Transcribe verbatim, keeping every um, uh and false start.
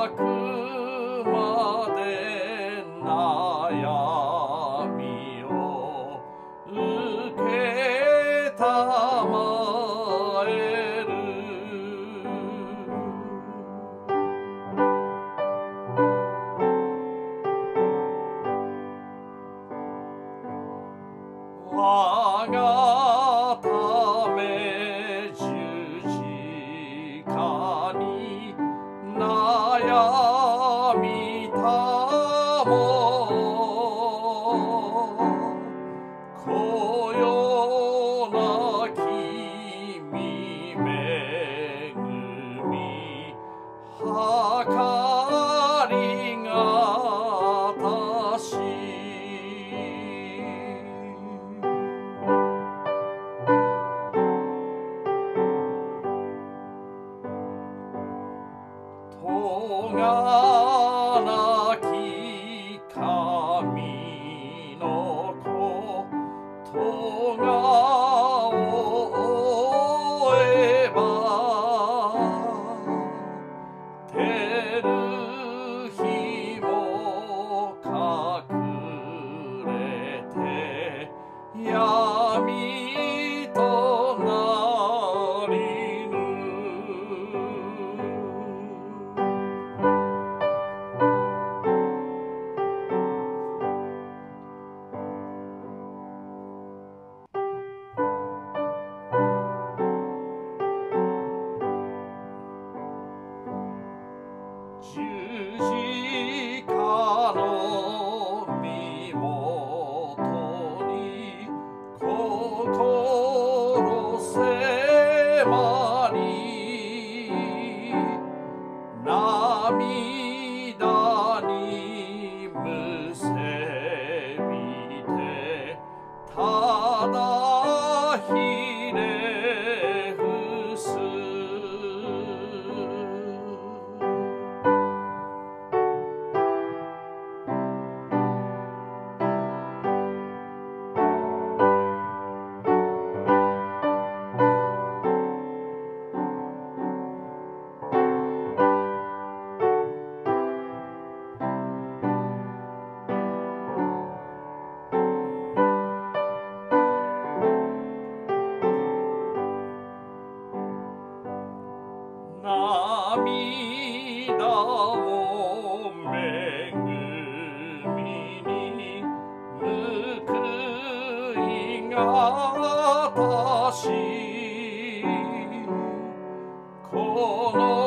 くまで悩みを受けたまえる。我がため十字架に悩みたもこよなきみめぐみはかりがたしとがなき神の子とがを追えば照る日も隠れて闇となりぬ。十字架の身元に心迫り涙にむせびてただひれ伏す。涙をめぐみに報いがたしこの